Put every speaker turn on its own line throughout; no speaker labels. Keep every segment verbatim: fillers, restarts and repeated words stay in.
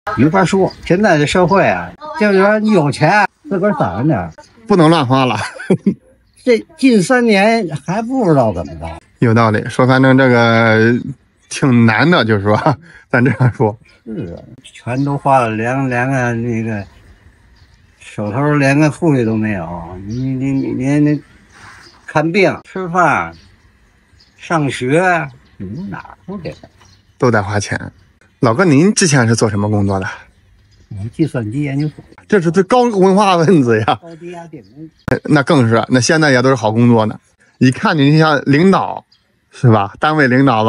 没法说。现在的社会啊，就是说你有钱自个儿攒着点，
不能乱花了。
这近三年还不知道怎么着。
有道理，说反正这个挺难的，就是说咱这样说。
是啊，全都花了，连连个那个手头连个富裕都没有。你你你连那看病、吃饭、上学，你哪儿不给？
都得花钱。老哥，您之前是做什么工作的？
我们计算机研究所，
这是最高文化分子呀。
高低压电工，
那更是，那现在也都是好工作呢。一看你像领导，是吧？单位领导吧。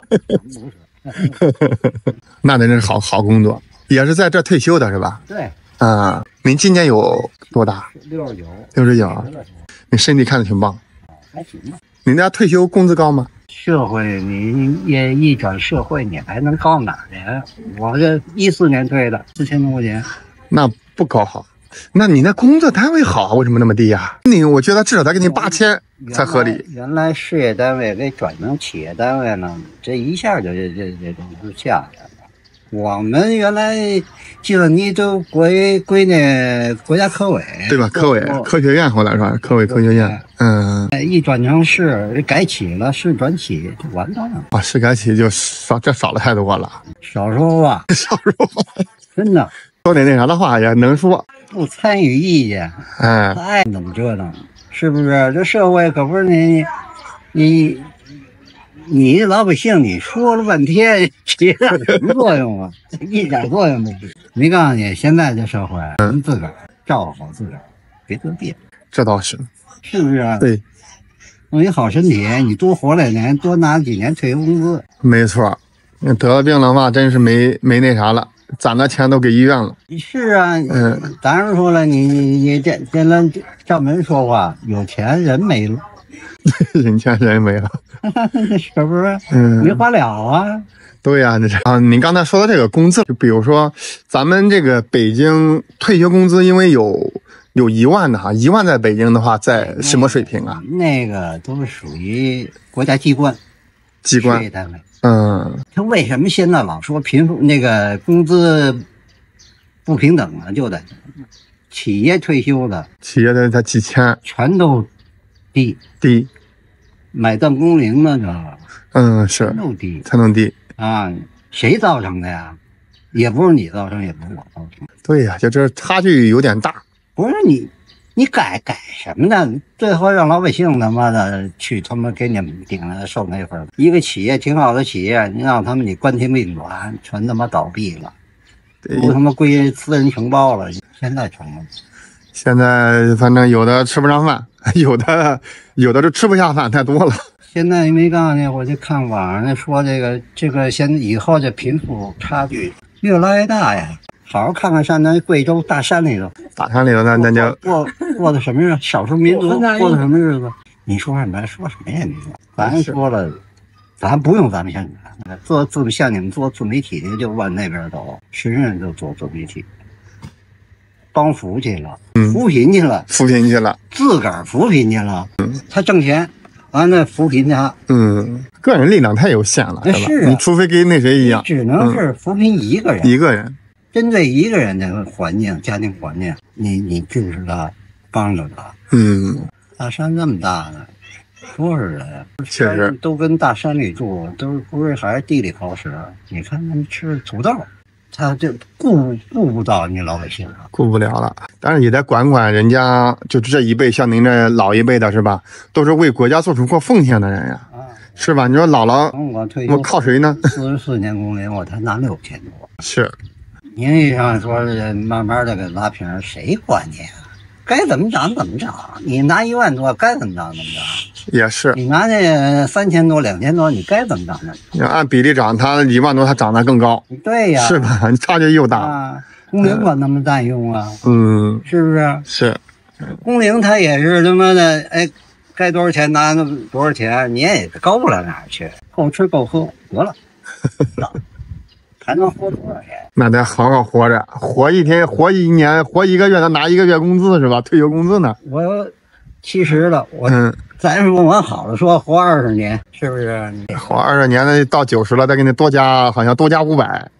那真是好好工作，也是在这退休的是吧？
对。
啊、嗯，您今年有多大？
六十九。
六十九。你身体看着挺棒。
还行吧。
您家退休工资高吗？
社会你也一转社会，你还能高哪儿去？我这一四年退的，四千多块钱。
那不高好。那你那工作单位好，为什么那么低呀、啊？你我觉得至少得给你八千才合理。
原来事业单位给转成企业单位了，这一下就这这这东西下来了。我们原来计算机都归归那国家科委，
对吧？科委科学院后来是吧？科委科学院，嗯，
一转成市改企了，市转企就完蛋了。
啊，市改企就少，这少了太多了。
少说话，
少说话，
真的
说点那啥的话也能说。
不参与意见，
哎，
爱怎么折腾，是不是？这社会可不是你你你老百姓，你说了半天，起到什么作用啊？一点作用没有。没告诉你，现在这社会，您自个儿照顾好自个儿，别得病。
这倒是，
是不是啊？
对，
弄一好身体，你多活两年，多拿几年退休工资。
没错，你得了病的话，真是没没那啥了。攒的钱都给医院了。
是啊，嗯，当然说了，你你你这这人照门说话，有钱人没了，
人钱人没了，
是不是？
嗯，
没花了啊。
对呀、啊，那是啊。您刚才说的这个工资，就比如说咱们这个北京退休工资，因为有有一万的哈，一万在北京的话，在什么水平啊？
那个都是属于国家机关、
机关
事业单位。
嗯，
他为什么现在老说贫富那个工资不平等呢？就得企业退休的，
企业的才几千，
全都低
低，
买断工龄了，知道吧？
嗯，是
都低
才能低
啊！谁造成的呀？也不是你造成，也不是我造成。
对呀、啊，就这差距有点大。
不是你。你改改什么呢？最后让老百姓他妈的去他妈给你们顶着受那份。一个企业挺好的企业，你让他们你关停并转，全他妈倒闭了，都他妈归私人承包了。现在成了，
现在反正有的吃不上饭，有的有的就吃不下饭，太多了。
现在没告诉你，我就看网上说这个这个现以后这贫富差距越来越大呀。好好看看上咱贵州大山里头，
大山里头那那就
过过的什么日子？少数民族过的什么日子？你说什么？说什么呀？你说，咱说了，咱不用咱们像你们做自像你们做自媒体的就往那边走，人人都做自媒体，帮扶去了，扶贫去了，
扶贫去了，
自个儿扶贫去了，嗯，他挣钱，完了扶贫他，
嗯，个人力量太有限了，是吧？
是啊，
你除非跟那谁一样，
只能是扶贫一个人，
嗯、一个人。
针对一个人的环境、家庭环境，你你支持他，帮着他。
嗯，
大山这么大呢，多少人？
确实
都跟大山里住，都是不是还是地理好使？你看他们吃土豆，他这顾顾不到你老百姓啊，
顾不了了。但是也得管管人家，就这一辈，像您这老一辈的是吧？都是为国家做出过奉献的人呀，啊、是吧？你说姥姥，
我退休，
我靠谁呢？
四十四年工龄，我才拿六千多。
是。
名义上说是慢慢的给拉平，谁管你啊？该怎么涨怎么涨，你拿一万多，该怎么涨怎么涨。
也是，
你拿那三千多、两千多，你该怎么涨呢？
你按比例涨，它一万多，它涨得更高。
对呀，
是吧？差距又大。
啊，工龄管那么占用啊？
嗯，
是不是？
是，
工龄它也是他妈的，哎，该多少钱拿那多少钱，你也高不了哪儿去，够吃够喝得了。还能活多少钱？
那得好好活着，活一天，活一年，活一个月，他拿一个月工资是吧？退休工资呢？
我七十了，我
嗯，
咱说往好了说，活二十年，是不是？
活二十年的到九十了，再给你多加，好像多加五百，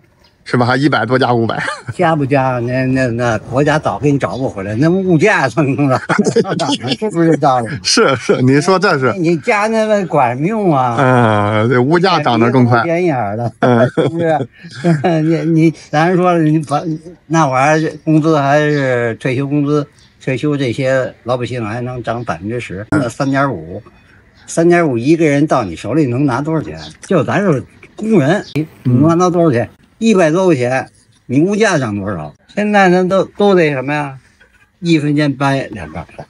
是吧？还一百多加五百，
加不加？那那那国家早给你找不回来，那物价上了，是不是道理？
是是，你说这是
你加那个管什么用啊？
嗯，这物价涨得更快，
便宜点的，是不是？你你咱说你把那玩意儿工资还是退休工资，退休这些老百姓还能涨百分之十，那三点五，三点五一个人到你手里能拿多少钱？就咱是工人，你能拿到多少钱？一百多块钱，你物价涨多少？现在呢都都得什么呀？一分钱掰两半块。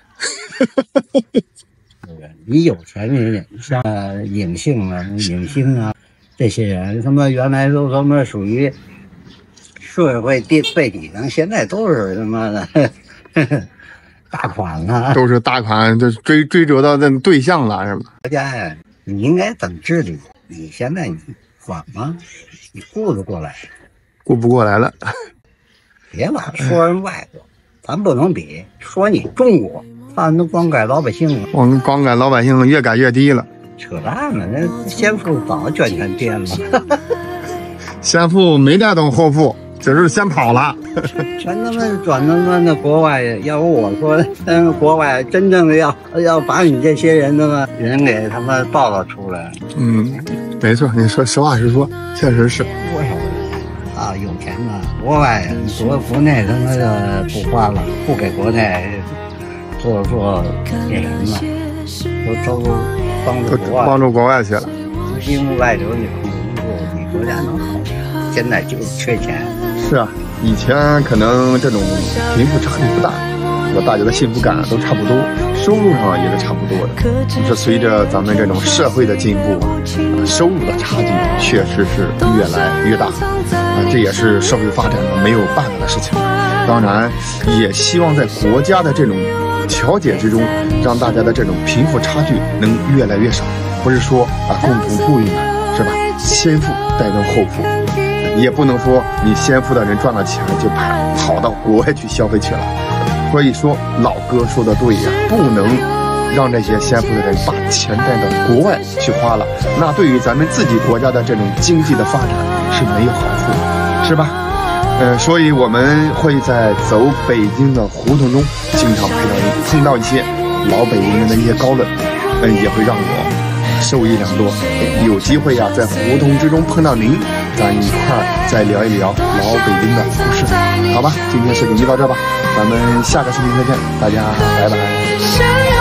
你有钱人，像影星啊、影星啊这些人，他妈原来都他妈属于社会地最底层，现在都是他妈的呵呵大款了，
都是大款，就追追逐到那对象了，是吧？
国家呀，你应该怎么治理？你现在你管吗？你顾得过来？
顾不过来了。
别老说人外国，咱不能比。说你中国，咱都光改老百姓了。
光光改老百姓越改越低了。
扯淡了，那先富早卷钱颠了。
先富没带动后富，只是先跑了。
全他妈转他妈的国外，要不我说，嗯，国外真正的要要把你这些人他妈人给他妈报道出来。
嗯，没错，你说实话实说，确实是。
多少人啊，有钱的国外国国内他妈的不花了，不给国内做做那什么了，都都帮助国外，
帮助国外去了。
因为外流你工作，你国家能好？现在就缺钱。
是啊，以前可能这种贫富差距不大，我大家的幸福感都差不多，收入上也是差不多的。就是随着咱们这种社会的进步，收入的差距确实是越来越大，啊，这也是社会发展的没有办法的事情。当然，也希望在国家的这种调解之中，让大家的这种贫富差距能越来越少。不是说啊共同富裕嘛，是吧？先富带动后富。也不能说你先富的人赚了钱就跑跑到国外去消费去了，所以说老哥说的对呀，不能让这些先富的人把钱带到国外去花了，那对于咱们自己国家的这种经济的发展是没有好处的，是吧？呃，所以我们会在走北京的胡同中，经常碰到碰到一些老北京人的一些高论，嗯、呃，也会让我受益良多。有机会呀、啊，在胡同之中碰到您，咱一块儿再聊一聊老北京的故事，好吧？今天视频就到这吧，咱们下个视频再见，大家拜拜。